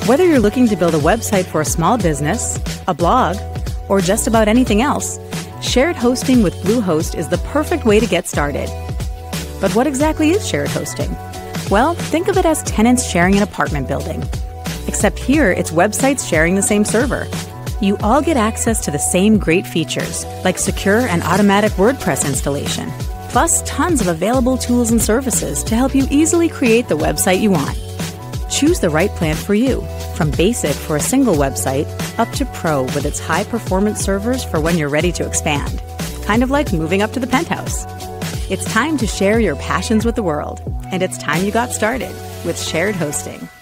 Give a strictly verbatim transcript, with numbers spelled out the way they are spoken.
Whether you're looking to build a website for a small business, a blog, or just about anything else, shared hosting with Bluehost is the perfect way to get started. But what exactly is shared hosting? Well, think of it as tenants sharing an apartment building. Except here, it's websites sharing the same server. You all get access to the same great features, like secure and automatic WordPress installation, plus tons of available tools and services to help you easily create the website you want. Choose the right plan for you, from basic for a single website up to pro with its high-performance servers for when you're ready to expand. Kind of like moving up to the penthouse. It's time to share your passions with the world, and it's time you got started with shared hosting.